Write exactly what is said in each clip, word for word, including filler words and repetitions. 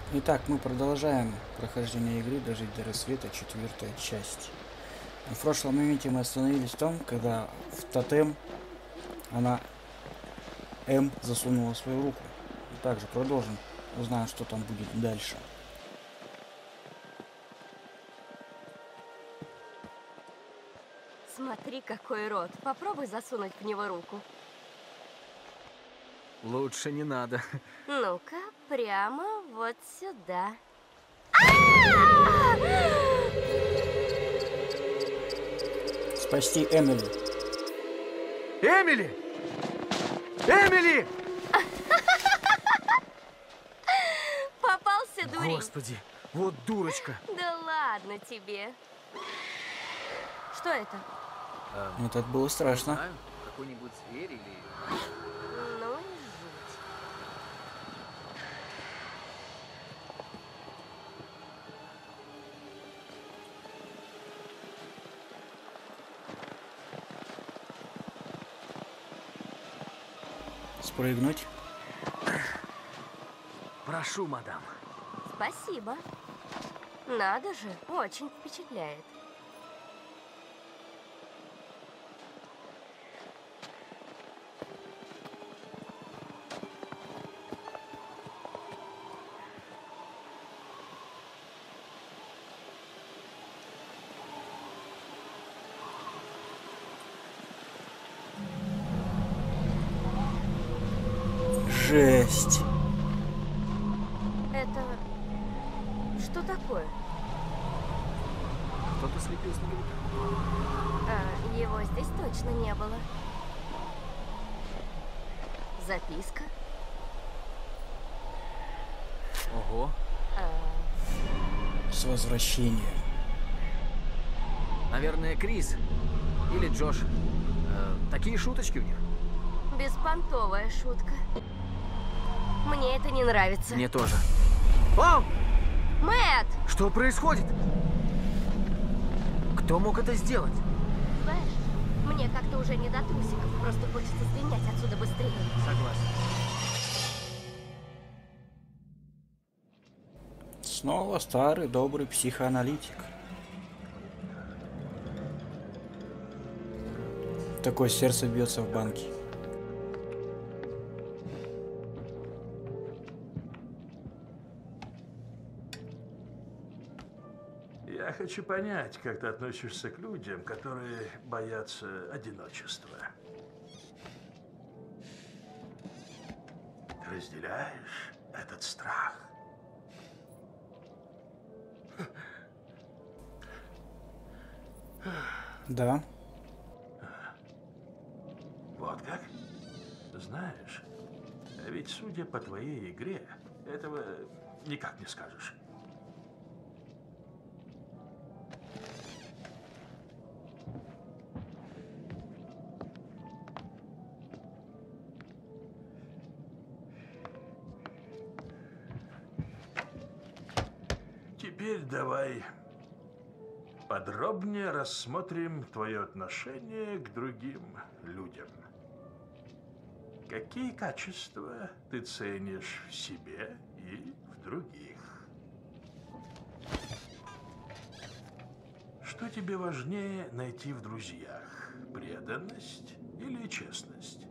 Итак, мы продолжаем прохождение игры «Дожить до рассвета», четвертая часть. В прошлом моменте мы остановились в том, когда в тотем она, М, засунула свою руку. И также продолжим, узнаем, что там будет дальше. Смотри, какой рот. Попробуй засунуть в него руку. Лучше не надо. Ну-ка, прямо вот сюда. Спасти Эмили. Эмили! Эмили! Попался, дурень. Господи, вот дурочка. Да ладно тебе. Что это? Эм, Это было страшно. знаю, какой-нибудь зверь или... Ну и жуть. Спрыгнуть. Прошу, мадам. Спасибо. Надо же, очень впечатляет. Жесть. Это... Что такое? Кто-то слепил снеговика. А, его здесь точно не было. Записка? Ого. А, С возвращением. Наверное, Крис. Или Джош. Э, такие шуточки у них. беспонтовая шутка. Мне это не нравится. Мне тоже. О! Мэтт! Что происходит? Кто мог это сделать? Знаешь, мне как-то уже не до трусиков. Просто хочется слинять отсюда быстрее. Согласен. Снова старый добрый психоаналитик. Такое сердце бьется в банке. Я хочу понять, как ты относишься к людям, которые боятся одиночества. Ты разделяешь этот страх? Да. Вот как? Знаешь, ведь судя по твоей игре, этого никак не скажешь. Теперь давай подробнее рассмотрим твое отношение к другим людям. Какие качества ты ценишь в себе и в других? Что тебе важнее найти в друзьях? Преданность или честность?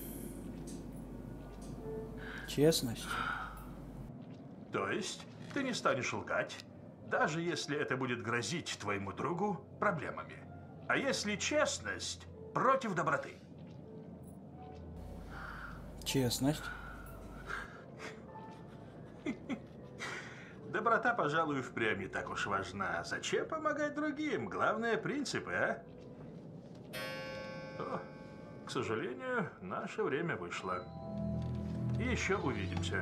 Честность. То есть ты не станешь лгать, даже если это будет грозить твоему другу проблемами. А если честность против доброты? Честность. Доброта, пожалуй, впрямь не так уж важна. Зачем помогать другим? Главное, принципы, а? О, к сожалению, наше время вышло. Еще увидимся.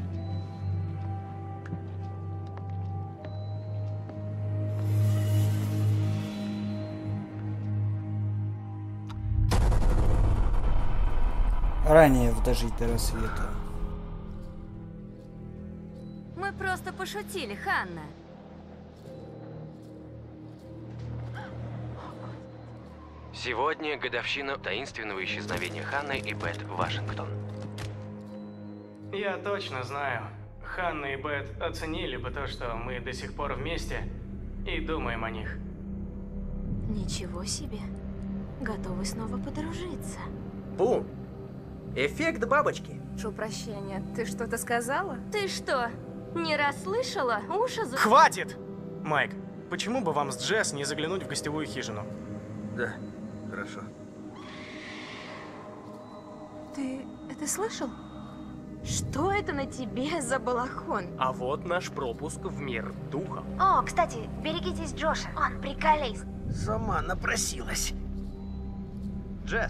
Ранее в «Дожить до рассвета». Мы просто пошутили, Ханна. Сегодня годовщина таинственного исчезновения Ханны и Бет Вашингтон. Я точно знаю. Ханна и Бет оценили бы то, что мы до сих пор вместе и думаем о них. Ничего себе. Готовы снова подружиться. Бум! Эффект бабочки. Прошу прощения, ты что-то сказала? Ты что, не расслышала? Уши за... Хватит! Майк, почему бы вам с Джесс не заглянуть в гостевую хижину? Да, хорошо. Ты это слышал? Что это на тебе за балахон? А вот наш пропуск в мир духов. О, кстати, берегитесь Джоша. Он приколист. Сама напросилась. Джесс.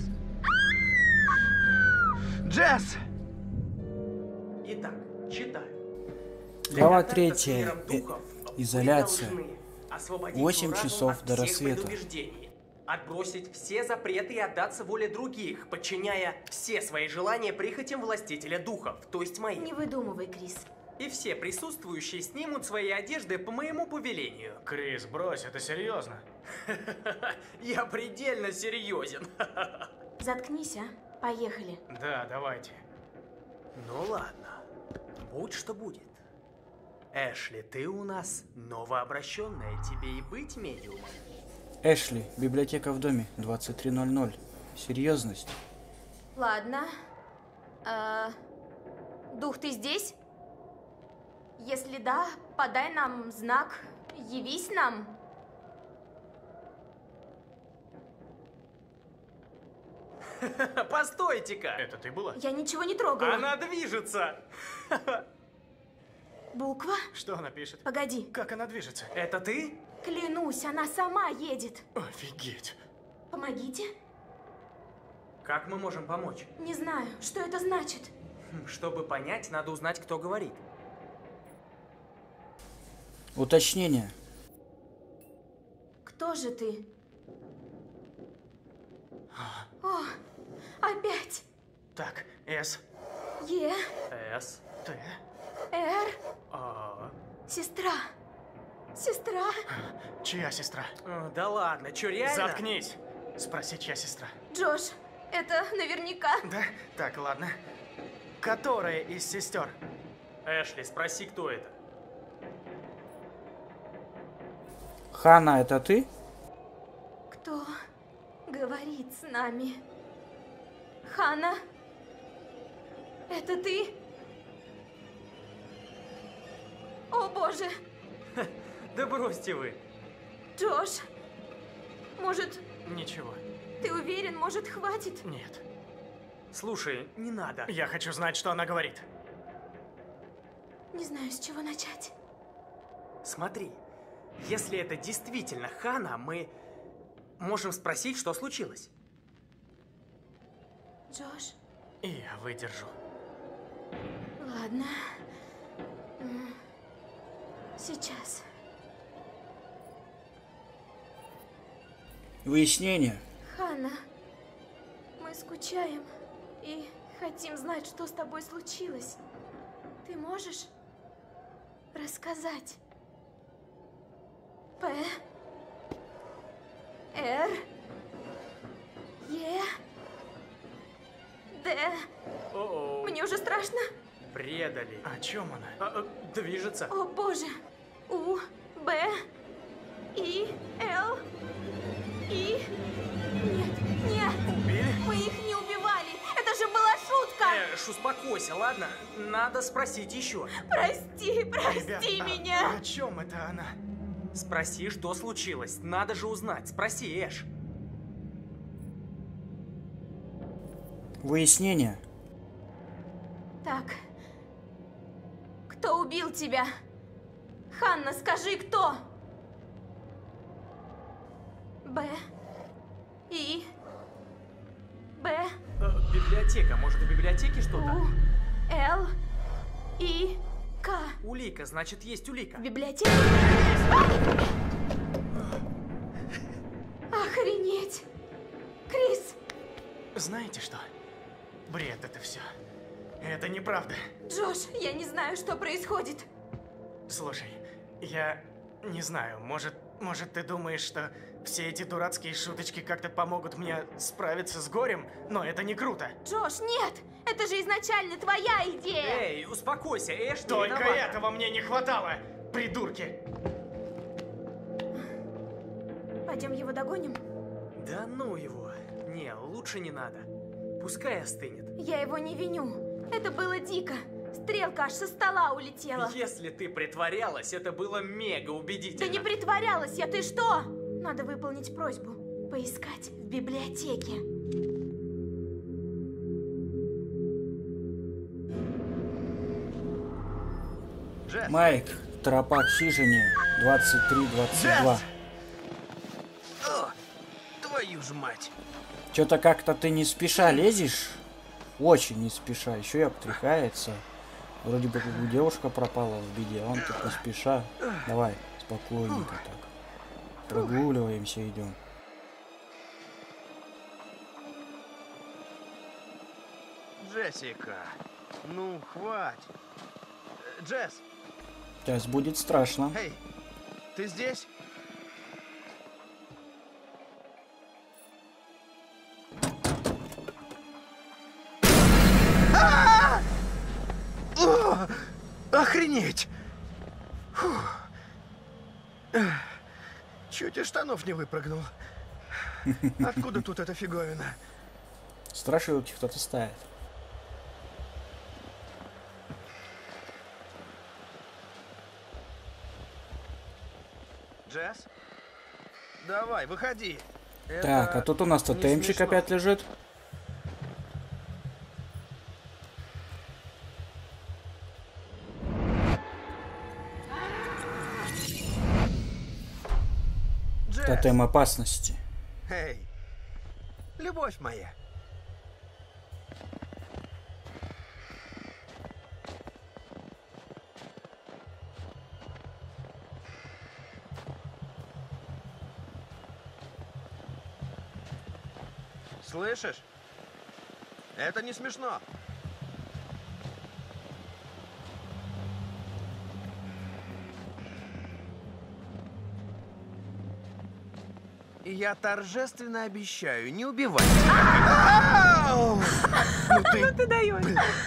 Джесс! Итак, читаю. Глава Для контакта с третья. миром Э, духов изоляция. вы должны освободить Восемь свой разум часов от до всех рассвета. предубеждений, отбросить все запреты и отдаться воле других, подчиняя все свои желания прихотям властителя духов, то есть моим. Не выдумывай, Крис. И все присутствующие снимут свои одежды по моему повелению. Крис, брось, это серьезно. Я предельно серьезен. Заткнись, а. Поехали. Да, давайте. Ну ладно, будь что будет. Эшли, ты у нас новообращенная, тебе и быть медиумом. Эшли, библиотека в доме, двадцать три ноль ноль. Серьезность. Ладно. А, дух, ты здесь? Если да, подай нам знак. Явись нам. Постойте-ка! Это ты была? Я ничего не трогала. Она движется! Буква? Что она пишет? Погоди. Как она движется? Это ты? Клянусь, она сама едет. Офигеть. Помогите? Как мы можем помочь? Не знаю, что это значит. Хм, Чтобы понять, надо узнать, кто говорит. Уточнение. Кто же ты? О, опять. Так, С, Е, С, Т, Р, А. сестра. Сестра. чья сестра? Э, Да ладно, чё, реально? Заткнись. Спроси, чья сестра. Джош, это наверняка. Да? Так, ладно. Которая из сестер? Эшли, спроси, кто это. Ханна, это ты? Кто говорит с нами? Ханна? Это ты? О боже! Да бросьте вы. Джош! Может, Ничего. ты уверен, может, хватит? Нет. Слушай, не надо. Я хочу знать, что она говорит. Не знаю, с чего начать. Смотри, если это действительно Хана, мы можем спросить, что случилось. Джош, И я выдержу. ладно. М, Сейчас. Выяснение. Ханна, мы скучаем и хотим знать, что с тобой случилось. Ты можешь рассказать? П. Р. Е. Д. О-о, Мне уже страшно. предали. О чем она? А, а, движется. О боже. У. Б. И. Л. И. Нет, нет. Убили? Мы их не убивали. Это же была шутка. Эш, успокойся, ладно? Надо спросить еще. Прости, прости Ребят, а- меня. О чем это она? Спроси, что случилось. Надо же узнать. Спроси, Эш. Выяснение. Так. Кто убил тебя? Ханна, скажи, кто? Б. И. Б. Э, библиотека. Может, в библиотеке У. что-то? Л. И. К. Улика, значит, есть улика. В библиотеке? Охренеть! Крис! Знаете что? Бред это все. Это неправда. Джош, я не знаю, что происходит. Слушай, я Не знаю, может, может ты думаешь, что все эти дурацкие шуточки как-то помогут мне справиться с горем, но это не круто. Джош, нет! Это же изначально твоя идея! Эй, успокойся, Эш, не Только виновата. этого мне не хватало, придурки! Пойдем его догоним? Да ну его. Не, лучше не надо. Пускай остынет. Я его не виню. Это было дико. Стрелка аж со стола улетела. Если ты притворялась, это было мега Да убедительно. не притворялась я, ты что? Надо выполнить просьбу. Поискать в библиотеке. Джесс! Майк, тропа к хижине двадцать три двадцать два. О, твою ж мать! Что-то как-то ты не спеша лезешь. Очень не спеша. Еще и обтряхается. Вроде бы как девушка пропала в беде. А он тут не спеша. Давай, спокойненько так. Прогуливаемся, идем. Джессика, ну хватит. Э, Джесс, Сейчас будет страшно. эй, ты здесь? А! О, охренеть! Фух. Эх, чуть из штанов не выпрыгнул. Откуда тут эта фиговина? Страшилки кто-то ставит. Джесс? Давай, выходи. Так, а тут у нас не тотемчик смешно. опять лежит. Джесс! Тотем опасности. Эй, любовь моя. Слышишь? Это не смешно. И я торжественно обещаю не убивать. Ау! Ну ты... Ты даешь.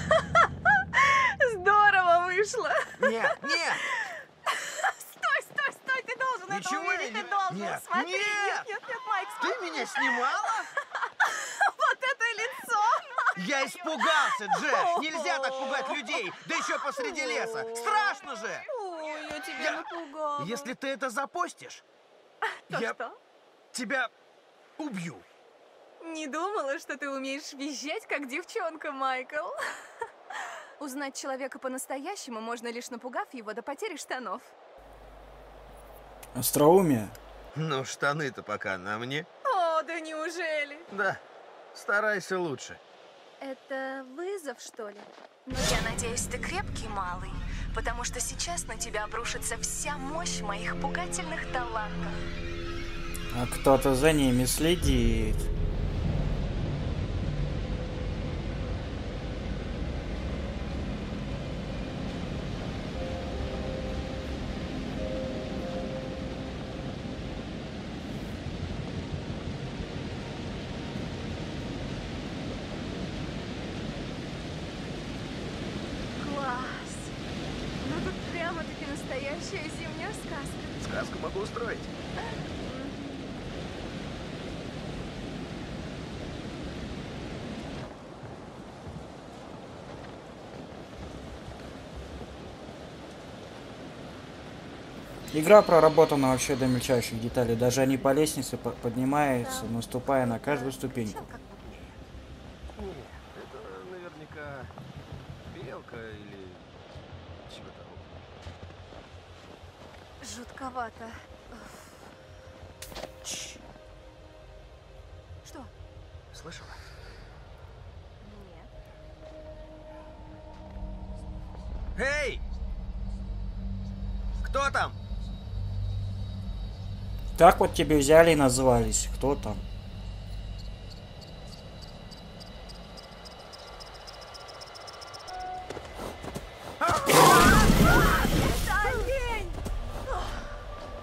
Здорово вышло. Нет, нет! Стой, стой, стой, ты должен это Ничего я увидеть, не- ты должен. Нет, Смотри, нет! нет, нет, нет, Майк, Ты смотри. меня снимала? Вот это лицо. Я испугался, Джеш! Нельзя так пугать людей! Да еще посреди леса! Страшно же! Ой, я тебя Я- напугала. Если ты это запостишь, То я что? тебя убью. Не думала, что ты умеешь визжать, как девчонка, Майкл. Узнать человека по-настоящему можно, лишь напугав его до потери штанов. Остроумие. Ну, штаны-то пока на мне. О, да неужели? Да, старайся лучше. Это вызов, что ли? Но я надеюсь, ты крепкий малый, потому что сейчас на тебя обрушится вся мощь моих пугательных талантов. А кто-то за ними следит. Класс! Ну тут прямо-таки настоящая зимняя сказка. Сказку могу устроить. Игра проработана вообще до мельчайших деталей. Даже они по лестнице по- поднимаются, наступая на каждую ступеньку. Нет, это наверняка белка или чего того. Жутковато. Чш. Что? Слышала? Нет. Эй! Кто там? Так вот тебе взяли и назвались. Кто там? Это олень!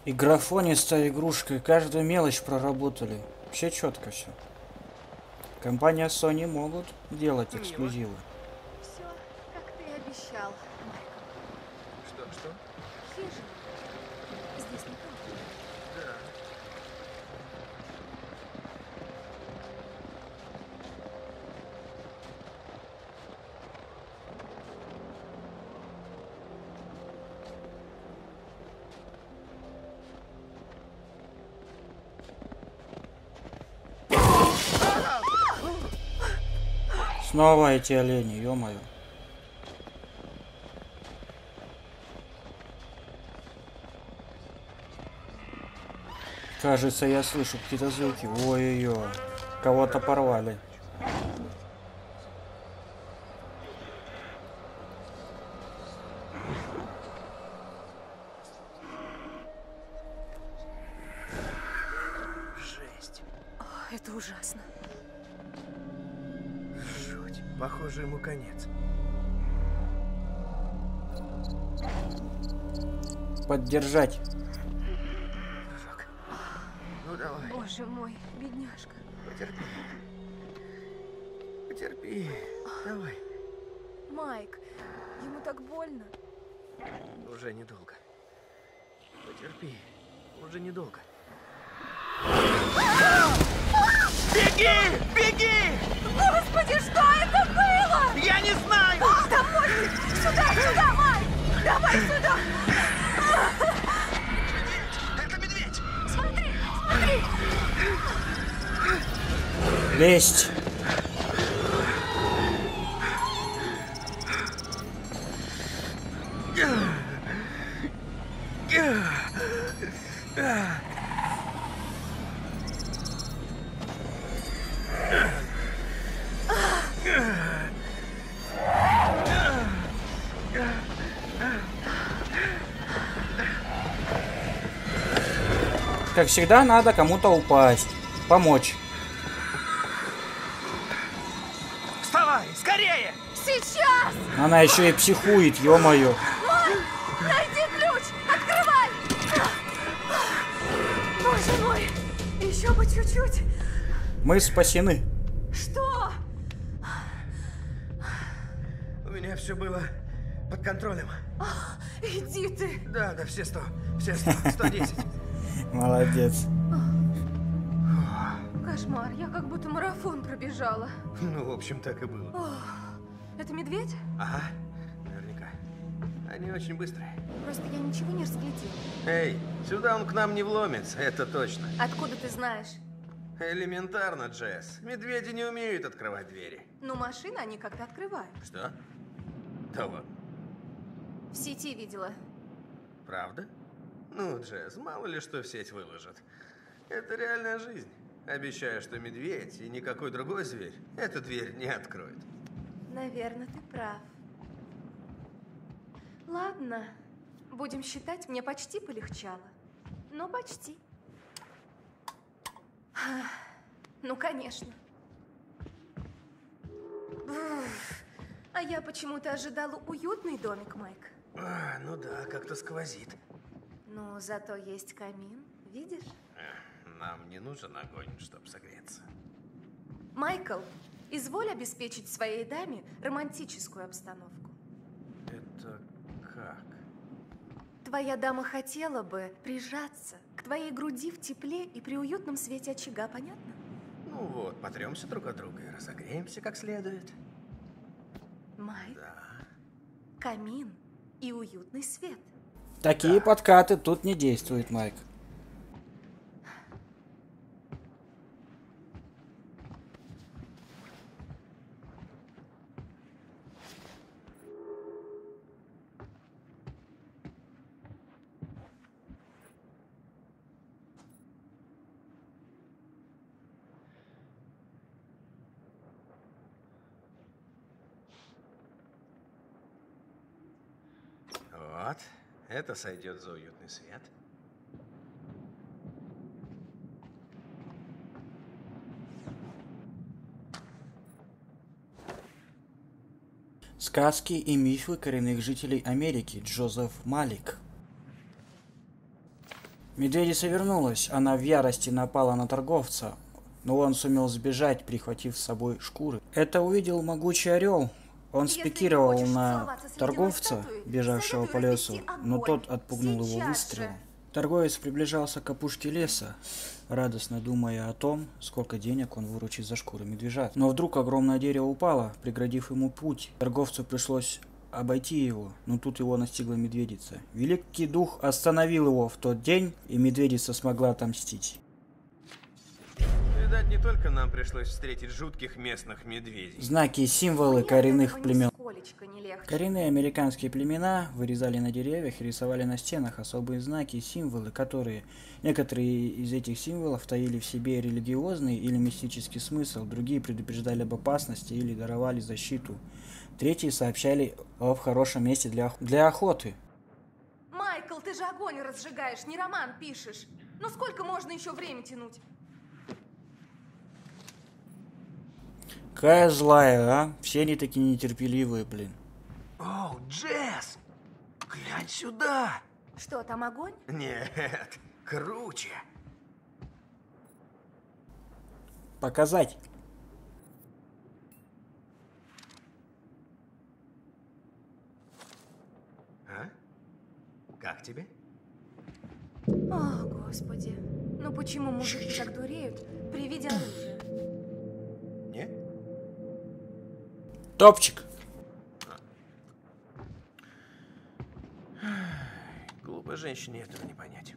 И графонистая игрушка, каждую мелочь проработали. Вообще четко все. Компания Sony могут делать эксклюзивы. Все, как ты и обещал, Майкл. Что, что? Хижина. Здесь никого. Да. Снова эти олени, ё-моё. Кажется, я слышу какие-то звуки. Ой-ой-ой. Кого-то порвали. Жесть. О, это ужасно. Жуть. Похоже, ему конец. Поддержать. Дружок. Ну давай, Боже мой, бедняжка. потерпи. Потерпи. Давай. Майк, ему так больно. Уже недолго. Потерпи. Уже недолго. Беги! Беги! Господи, что это было? Я не знаю! Домой! Сюда, сюда, Майк! Давай сюда! Это медведь! Смотри, смотри! Лезть. Как всегда, надо кому-то упасть. Помочь. Вставай! Скорее! Сейчас! Она еще и психует, ё-моё. Майк, найди ключ! Открывай! Боже мой! Еще бы чуть-чуть! Мы спасены. Что? У меня все было под контролем. Иди ты! Да, да, все сто. Все сто. Сто десять. Молодец. Кошмар, я как будто марафон пробежала. Ну, в общем, так и было. Ох, это медведь? Ага, наверняка. Они очень быстрые. Просто я ничего не разглядела. Эй, сюда он к нам не вломится, это точно. Откуда ты знаешь? Элементарно, Джесс. Медведи не умеют открывать двери. Ну, машины они как-то открывают. Что? Да ладно. В сети видела. Правда? Ну, Джесс, мало ли что в сеть выложат. Это реальная жизнь. Обещаю, что медведь и никакой другой зверь эту дверь не откроет. Наверное, ты прав. Ладно, будем считать, мне почти полегчало. Ну, почти. Ну, конечно. Уф. А я почему-то ожидала уютный домик, Майк. А, ну да, как-то сквозит. Ну, зато есть камин, видишь? Нам не нужен огонь, чтобы согреться. Майкл, изволь обеспечить своей даме романтическую обстановку. Это как? Твоя дама хотела бы прижаться к твоей груди в тепле и при уютном свете очага, понятно? Ну вот, потремся друг от друга и разогреемся как следует. Майк, Да. камин и уютный свет. Такие подкаты тут не действуют, Майк. Вот, это сойдет за уютный свет. Сказки и мифы коренных жителей Америки. Джозеф Малик. Медведица вернулась. Она в ярости напала на торговца, но он сумел сбежать, прихватив с собой шкуры. Это увидел могучий орел. Он спикировал на торговца, бежавшего по лесу, но тот отпугнул его выстрелом. Торговец приближался к опушке леса, радостно думая о том, сколько денег он выручит за шкуры медвежат. Но вдруг огромное дерево упало, преградив ему путь. Торговцу пришлось обойти его, но тут его настигла медведица. Великий дух остановил его в тот день, и медведица смогла отомстить. Видать, не только нам пришлось встретить жутких местных медведей. Знаки и символы коренных племен. Коренные американские племена вырезали на деревьях и рисовали на стенах особые знаки и символы, которые некоторые из этих символов таили в себе религиозный или мистический смысл, другие предупреждали об опасности или даровали защиту, третьи сообщали о хорошем месте для, для охоты. Майкл, ты же огонь разжигаешь, не роман пишешь. Ну сколько можно еще время тянуть? Какая злая, а? Все они такие нетерпеливые, блин. Оу, Джесс! Глянь сюда! Что, там огонь? Нет, круче. Показать. А? Как тебе? О, Господи. Ну почему мужики так дуреют при виде оружия? Нет? Топчик. Глупой женщине этого не понять.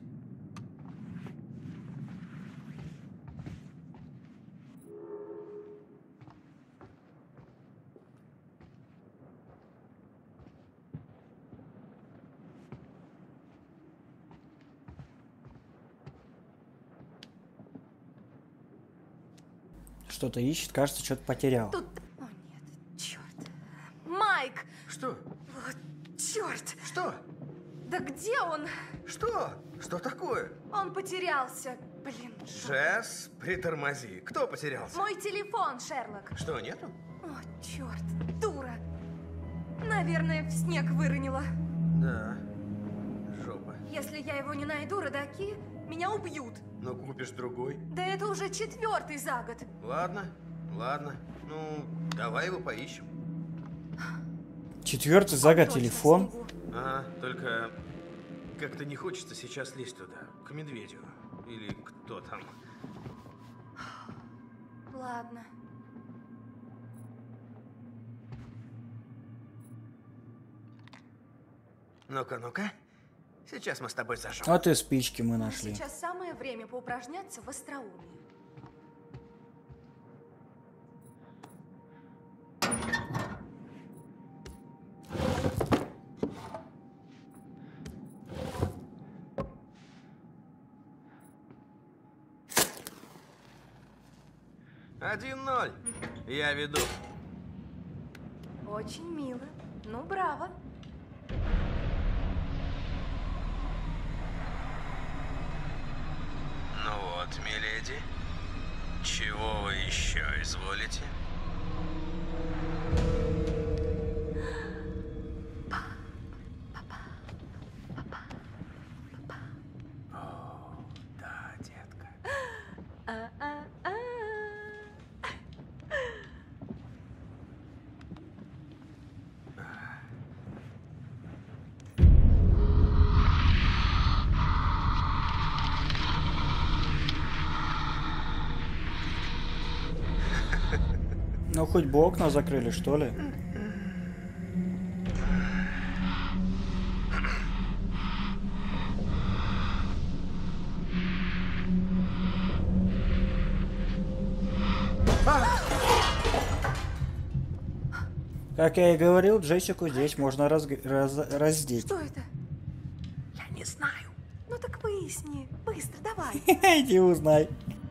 Что-то ищет, кажется, что-то потерял. Тут... О нет, черт. Майк! Что? Вот, черт! Что? Да где он? Что? Что такое? Он потерялся. Блин. Джесс, притормози. Кто потерялся? Мой телефон, Шерлок. Что, нету? О, черт, дура. Наверное, в снег выронила. Да. Жопа. Если я его не найду, родаки меня убьют. Ну, купишь другой. Да это уже четвертый за год. Ладно, ладно. Ну, давай его поищем. Четвертый за год телефон. Ага, только как-то не хочется сейчас лезть туда, к медведю. Или кто там. Ладно. Ну-ка, ну-ка. Сейчас мы с тобой зажжем. Вот и спички мы нашли. Сейчас самое время поупражняться в остроумии. Один ноль. Я веду. Очень мило. Ну, браво. Ну вот, миледи. Чего вы еще изволите? О, да, детка. А-а-а. Ну хоть бы окна закрыли, что ли? Как я и говорил, Джессику здесь можно разг... раз... раздеть. Что это? Я не знаю. Ну так выясни. Быстро, давай. Иди узнай.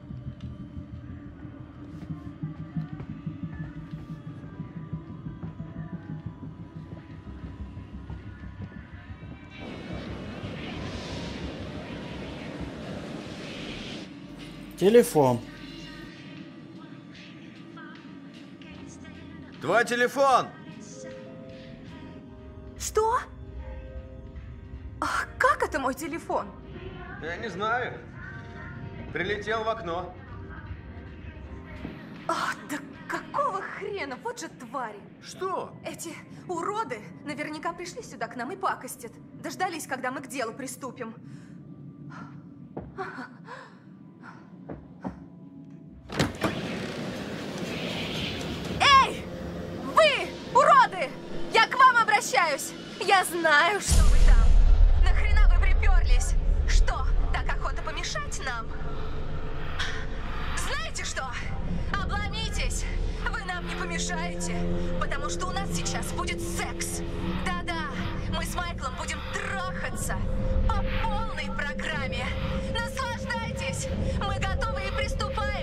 Телефон. Твой телефон! Что? А как это мой телефон? Я не знаю. Прилетел в окно. Ах, да какого хрена? Вот же твари! Что? Эти уроды наверняка пришли сюда к нам и пакостят. Дождались, когда мы к делу приступим. Эй! Вы, уроды! Я к вам обращаюсь! Я знаю, что вы там. Нахрена вы приперлись? Что, так охота помешать нам? Знаете что? Обломитесь! Вы нам не помешаете, потому что у нас сейчас будет секс. Да-да, мы с Майклом будем трахаться по полной программе. Наслаждайтесь! Мы готовы и приступаем.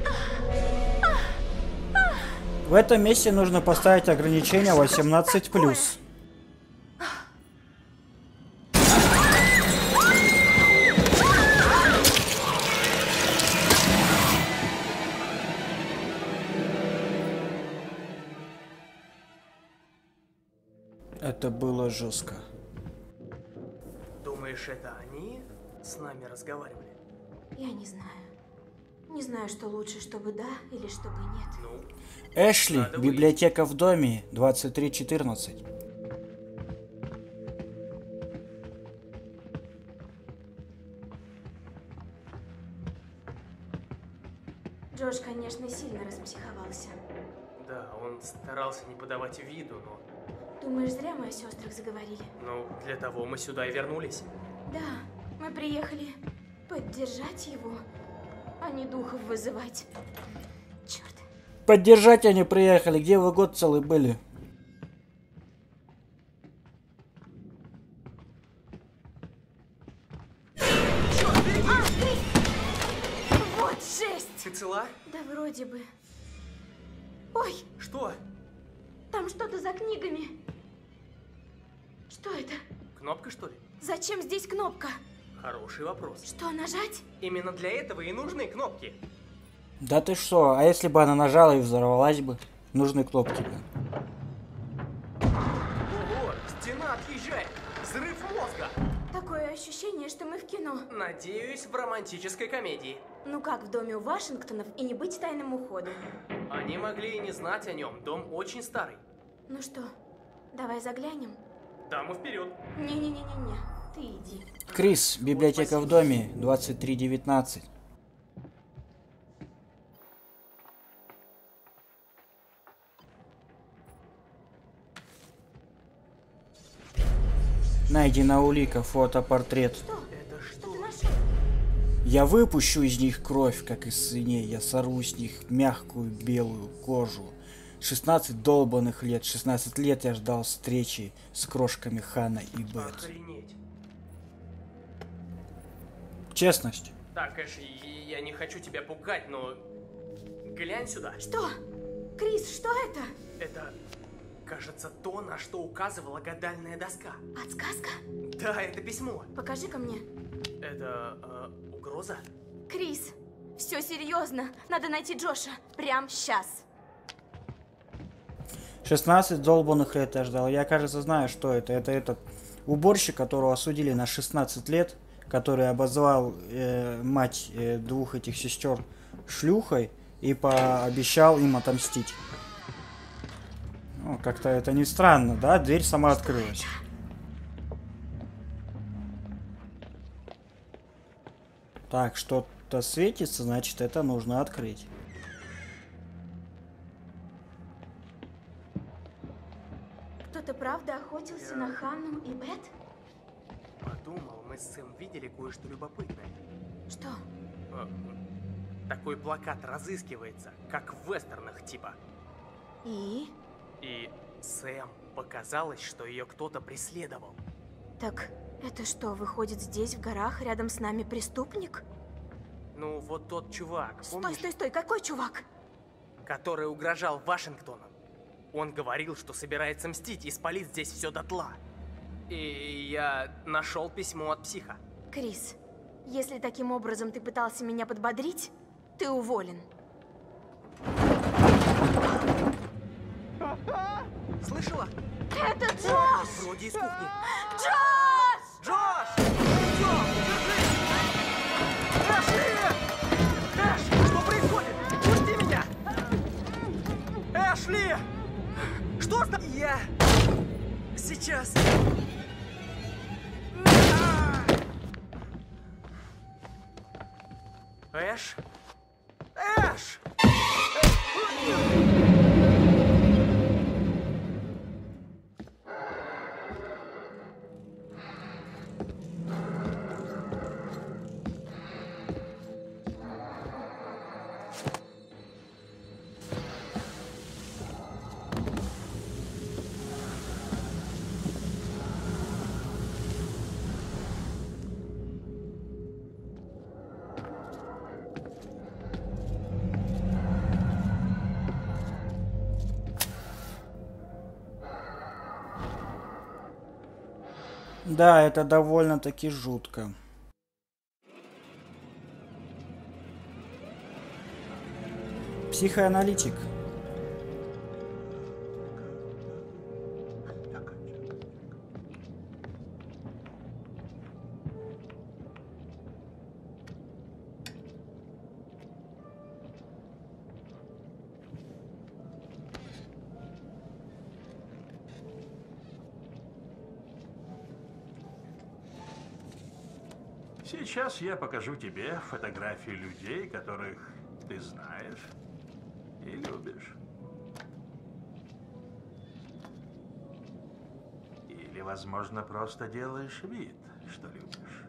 В этом месте нужно поставить ограничение восемнадцать плюс. Это было жестко. Думаешь, это они с нами разговаривали? Я не знаю. Не знаю, что лучше, чтобы да или чтобы нет. Ну, Эшли, надо библиотека в доме, двадцать три четырнадцать. Джош, конечно, сильно распсиховался. да, он старался не подавать виду, но... Думаешь, зря мы о сестрах заговорили? Ну, для того мы сюда и вернулись. Да, мы приехали поддержать его, а не духов вызывать. Черт. Поддержать они приехали. Где вы год целый были? Вот жесть! Ты цела? Да вроде бы. Ой, Что? там что-то за книгами. Что это? Кнопка, что ли? Зачем здесь кнопка? Хороший вопрос. Что, нажать? Именно для этого и нужны кнопки. Да ты что? А если бы она нажала и взорвалась бы? Нужны кнопки. Ого, стена отъезжает. Взрыв мозга. Такое ощущение, что мы в кино. Надеюсь, в романтической комедии. Ну как в доме у Вашингтонов и не быть тайным уходом? Они могли и не знать о нем. Дом очень старый. Ну что, давай заглянем? Даму вперед. Не-не-не-не-не, ты иди. Крис, библиотека в доме, двадцать три девятнадцать. Найдена улика, фотопортрет. Это Что что? ты нашел? Я выпущу из них кровь, как из свиней. Я сорву с них мягкую белую кожу. шестнадцать долбанных лет, шестнадцать лет я ждал встречи с крошками Хана и Бет. Охренеть. Честность. Так, Эш, я не хочу тебя пугать, но... Глянь сюда. Что? Крис, что это? Это, кажется, то, на что указывала гадальная доска. Подсказка? Да, это письмо. Покажи-ка мне. Это э, угроза? Крис, все серьезно. Надо найти Джоша. Прям сейчас. шестнадцать долбанных лет я ждал. Я, кажется, знаю, что это. Это этот уборщик, которого осудили на шестнадцать лет, который обозвал э, мать э, двух этих сестер шлюхой и пообещал им отомстить. Ну, как-то это не странно, да? Дверь сама открылась. Так, что-то светится, значит, это нужно открыть. Кто-то правда охотился на Ханну и Бет? Подумал, мы с Сэм видели кое-что любопытное. Что? Э, такой плакат разыскивается, как в вестернах типа. И? И Сэм показалось, что ее кто-то преследовал. Так, это что, выходит, здесь, в горах, рядом с нами преступник? Ну, вот тот чувак, Стой, помнишь, стой, стой, какой чувак? который угрожал Вашингтону. Он говорил, что собирается мстить и спалить здесь все дотла. И я нашел письмо от психа. Крис, если таким образом ты пытался меня подбодрить, ты уволен. Слышала? Это Джош! Вроде из кухни. Джош! Джош! Джош, держи! Сейчас. Эш? Эш! Да, это довольно-таки жутко. Психоаналитик. Сейчас я покажу тебе фотографии людей, которых ты знаешь и любишь. Или, возможно, просто делаешь вид, что любишь.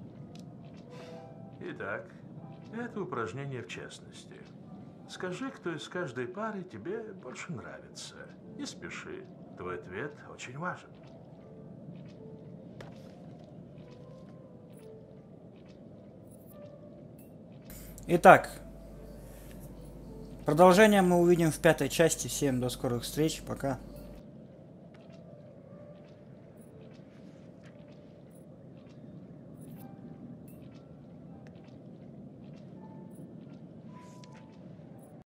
Итак, это упражнение в честности. Скажи, кто из каждой пары тебе больше нравится. Не спеши. Твой ответ очень важен. Итак, продолжение мы увидим в пятой части. Всем до скорых встреч. Пока.